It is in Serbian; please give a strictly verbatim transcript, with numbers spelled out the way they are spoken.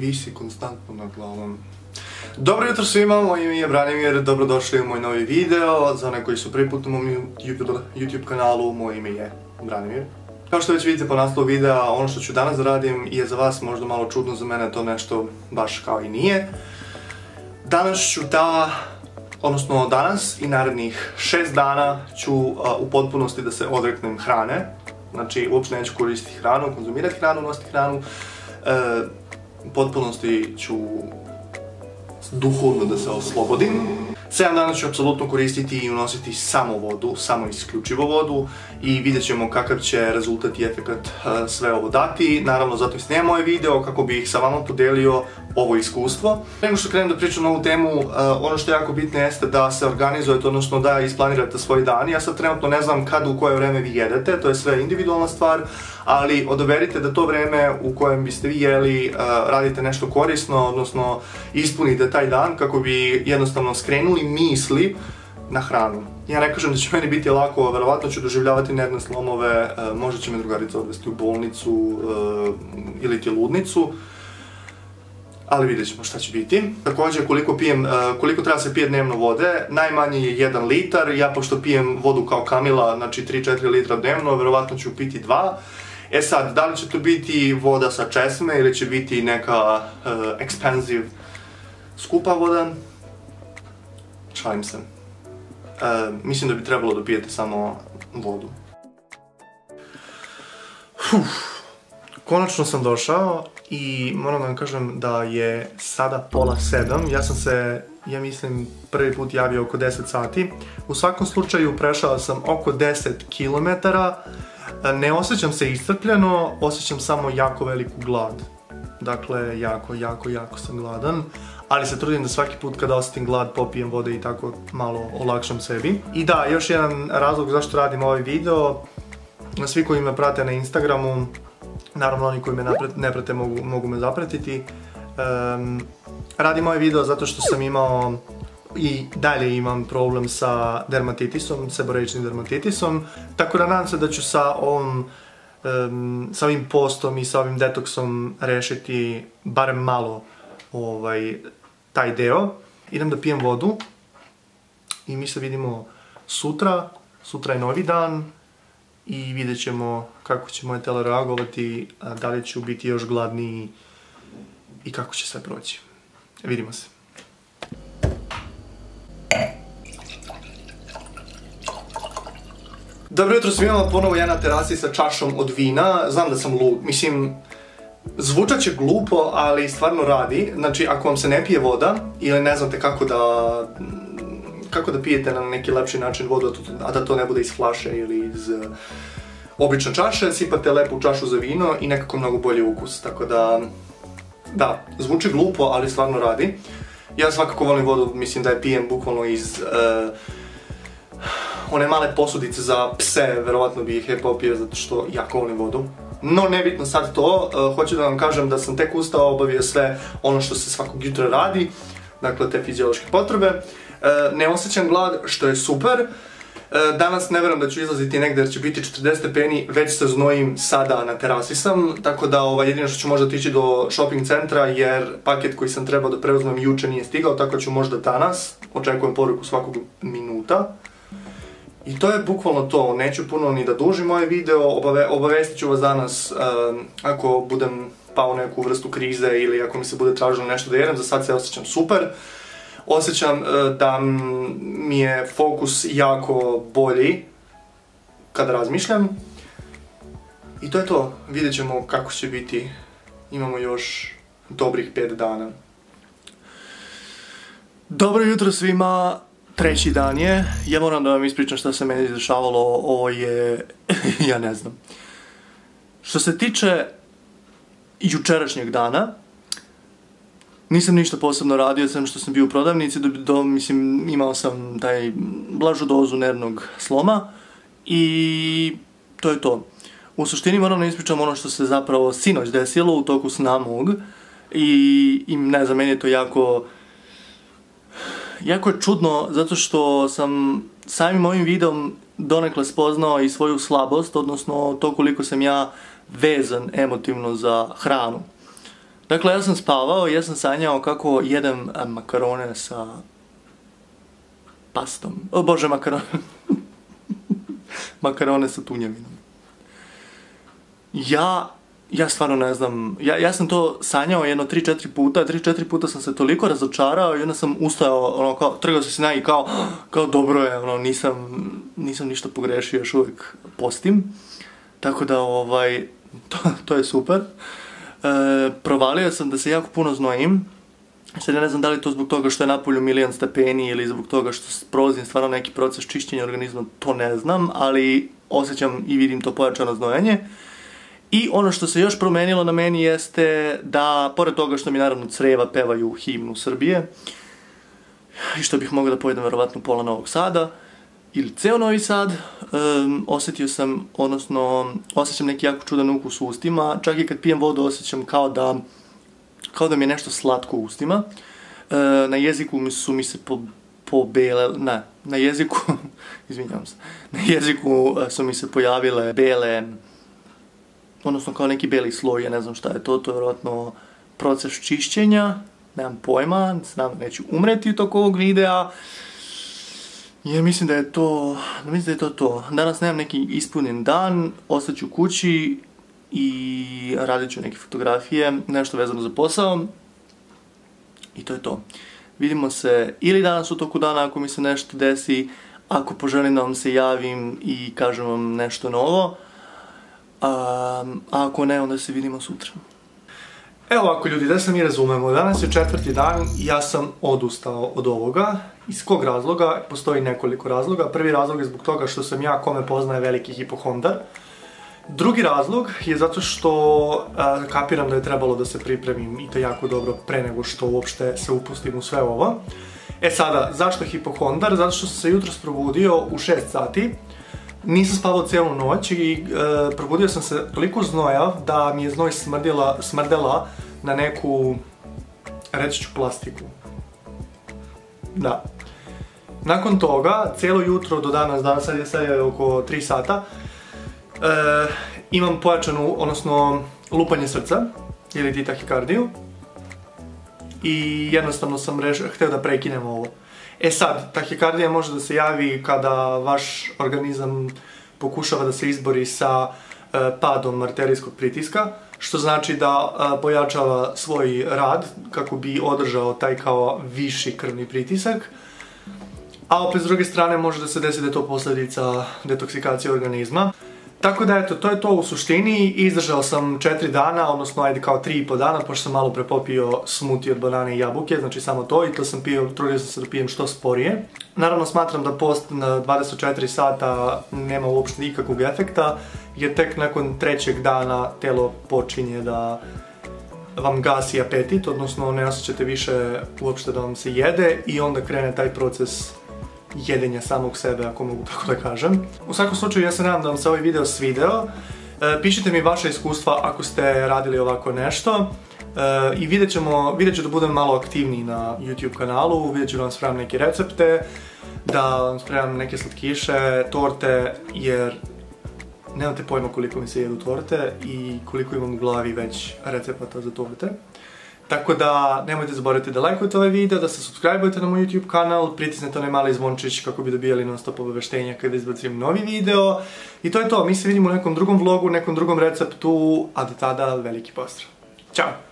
visi konstantno nad glavom. Dobro jutro svima, moje ime je Branimir, dobrodošli u moj novi video. Za one koji su prvi put na mom YouTube kanalu, moje ime je Branimir. Kao što već vidite po naslovu videa, ono što ću danas da radim je za vas možda malo čudno, za mene to nešto baš kao i nije. Danas ću da, odnosno danas i narednih šest dana ću u potpunosti da se odreknem hrane. Znači, uopšte neću koristiti hranu, konzumirati hranu, nositi hranu. U potpunosti ću duhovno da se oslobodim. sedam dana ću apsolutno koristiti i unositi samo vodu, samo isključivo vodu i vidjet ćemo kakav će rezultat i efekat sve ovo dati. Naravno, zato i snimam ovaj video kako bih sa vama podelio ovo iskustvo. Nego što krenem da pričam na ovu temu, ono što je jako bitno jeste da se organizujete, odnosno da isplanirate svoj dan. Ja sad trenutno ne znam kad u koje vreme vi jedete, to je sve individualna stvar, ali odaberite da to vreme u kojem biste vi jeli radite nešto korisno, odnosno ispunite taj dan kako bi jednostavno skrenuli misli na hranu. Ja ne kažem da će meni biti lako, verovatno ću doživljavati nervne slomove, možda će me drugarica odvesti u bolnicu ili ti ludnicu, ali vidjet ćemo šta će biti. Također, koliko pijem, koliko treba se pije dnevno vode, najmanje je jedan litar, ja pošto pijem vodu kao Kamila, znači tri do četiri litra dnevno, verovatno ću piti dva. E sad, da li će to biti voda sa česme ili će biti neka expensive skupa voda? Šalim se. Mislim da bi trebalo da pijete samo vodu. Konačno sam došao i moram da vam kažem da je sada pola sedam. Ja sam se, ja mislim, prvi put javio oko deset sati. U svakom slučaju prešao sam oko deset kilometara. Ne osjećam se iscrpljeno, osjećam samo jako veliku glad. Dakle, jako, jako, jako sam gladan. Ali se trudim da svaki put kada osjetim glad popijem vode i tako malo olakšam sebi. I da, još jedan razlog zašto radim ovaj video. Svi koji me prate na Instagramu, naravno oni koji me ne prate mogu, mogu me zapratiti. Um, radim ovaj video zato što sam imao i dalje imam problem sa dermatitisom, seborreičnim dermatitisom. Tako da nadam se da ću sa ovom, um, sa ovim postom i sa ovim detoksom rešiti barem malo ovaj, taj deo. Idem da pijem vodu i mi se vidimo sutra. Sutra je novi dan i vidjet ćemo kako će moje telo reagovati, da li ću biti još gladniji i kako će sve proći. Vidimo se. Dobro jutro svima, ponovo ja na terasi sa čašom od vina. Znam da sam lud, mislim, zvučat će glupo, ali stvarno radi. Znači, ako vam se ne pije voda ili ne znate kako da kako da pijete na neki lepši način vodu, a da to ne bude iz flaše ili iz obične čaše, sipate lepu čašu za vino i nekako mnogo bolji ukus. Tako da, da, zvuči glupo, ali stvarno radi. Ja svakako volim vodu, mislim da je pijem bukvalno iz one male posudice za pse, verovatno bi ih je popio zato što jako volim vodu. No, nebitno sad to, hoću da vam kažem da sam tek ustao, obavio sve ono što se svakog jutra radi, dakle te fiziološke potrebe. Ne osjećam glad, što je super. Danas ne verujem da ću izlaziti negdje jer će biti četrdeset stepeni, već se znojim sada na terasi sam, tako da jedino što ću možda otići do shopping centra jer paket koji sam trebao da preuzmem juče nije stigao, tako ću možda danas, očekujem poruku svakog minuta. I to je bukvalno to, neću puno ni da dužim ovaj video, obavestit ću vas danas ako budem pao u neku vrstu krize ili ako mi se bude tražilo nešto da jedem, za sad se osjećam super. Osjećam da mi je fokus jako bolji kada razmišljam. I to je to, vidjet ćemo kako će biti, imamo još dobrih pet dana. Dobro jutro svima, treći dan je, ja moram da vam ispričam šta se meni izdešavalo, ovo je, ja ne znam. Što se tiče jučerašnjeg dana, nisam ništa posebno radio, sam što sam bio u prodavnici, do, do, mislim, imao sam taj blažu dozu nervnog sloma i to je to. U suštini moram da ispričam ono što se zapravo sinoć desilo u toku sna mog i, i ne znam, meni je to jako, jako je čudno zato što sam samim ovim videom donekle spoznao i svoju slabost, odnosno to koliko sam ja vezan emotivno za hranu. Dakle, ja sam spavao i ja sam sanjao kako jedem makarone sa pastom. O bože, makarone. Makarone sa tunjevinom. Ja, ja stvarno ne znam, ja, ja sam to sanjao jedno tri četiri puta, tri četiri puta sam se toliko razočarao i onda sam ustajao, ono, kao, trgao se snagi kao, kao dobro je, ono, nisam, nisam ništa pogrešio, još uvijek postim. Tako da, ovaj, to, to je super. E, provalio sam da se jako puno znojim. Sad ja ne znam da li to zbog toga što je napolju milion stepeni ili zbog toga što prolazim stvarno neki proces čišćenja organizma, to ne znam, ali osjećam i vidim to pojačano znojanje. I ono što se još promenilo na meni jeste da, pored toga što mi naravno creva pevaju himnu Srbije, i što bih mogao da pojedem verovatno pola Novog Sada, ili ceo Novi Sad, um, osjetio sam, odnosno, osjećam neki jako čudan ukus u ustima, čak i kad pijem vodu osjećam kao da, kao da mi je nešto slatko u ustima. E, na jeziku su mi se po, pobele, ne, na jeziku, izvinjavam se, na jeziku su mi se pojavile bele, odnosno kao neki beli sloj, ja ne znam šta je to, to je vjerojatno proces čišćenja, nemam pojma, znam, neću umreti u toku ovog videa. Ja mislim da je to, mislim da je to to. Danas nemam neki ispunjen dan, ostaću kući i radit ću neke fotografije, nešto vezano za posao. I to je to. Vidimo se ili danas u toku dana ako mi se nešto desi, ako poželim da vam se javim i kažem vam nešto novo. A, a ako ne, onda se vidimo sutra. Evo ovako ljudi, da se mi razumemo, danas je četvrti dan i ja sam odustao od ovoga. Iz kog razloga? Postoji nekoliko razloga. Prvi razlog je zbog toga što sam ja, kome poznaje, veliki hipohondar. Drugi razlog je zato što a, kapiram da je trebalo da se pripremim i to jako dobro pre nego što uopšte se upustim u sve ovo. E sada, zašto hipohondar? Zato što sam se jutros probudio u šest sati. Nisam spavao cijelu noć i e, probudio sam se toliko znojav da mi je znoj smrdela, smrdela na neku, reći ću, plastiku. Da. Nakon toga, cijelo jutro do danas, danas sad je, sad je oko tri sata, e, imam pojačanu, odnosno lupanje srca, ili ti tahikardiju. I jednostavno sam rešio, htio da prekinem ovo. E sad, tahikardija može da se javi kada vaš organizam pokušava da se izbori sa e, padom arterijskog pritiska, što znači da e, pojačava svoj rad kako bi održao taj kao viši krvni pritisak. A opet s druge strane može da se desi da je to posljedica detoksikacije organizma. Tako da eto, to je to u suštini. Izdržao sam četiri dana, odnosno ajde kao tri i po dana, pošto sam malo prepopio smoothie od banane i jabuke, znači samo to, i to sam pio, trudio sam se da pijem što sporije. Naravno smatram da post na dvadeset četiri sata nema uopšte nikakvog efekta, jer tek nakon trećeg dana telo počinje da vam gasi apetit, odnosno ne osjećate više uopšte da vam se jede i onda krene taj proces jedenja samog sebe, ako mogu tako da kažem. U svakom slučaju, ja se nadam da vam se ovaj video svideo. E, pišite mi vaše iskustva ako ste radili ovako nešto. E, I vidjet ćemo, vidjet ću da budem malo aktivniji na YouTube kanalu, vidjet ću da vam spremam neke recepte, da vam spremam neke slatkiše, torte, jer nemate pojma koliko mi se jedu torte i koliko imam u glavi već recepata za torte. Tako da nemojte zaboraviti da lajkujete ovaj video, da se subscribe-ujete na moj YouTube kanal, pritisnete onaj mali zvončić kako bi dobijali non stop obaveštenja kada izbacim novi video. I to je to, mi se vidimo u nekom drugom vlogu, nekom drugom receptu, a do tada veliki pozdrav. Ćao!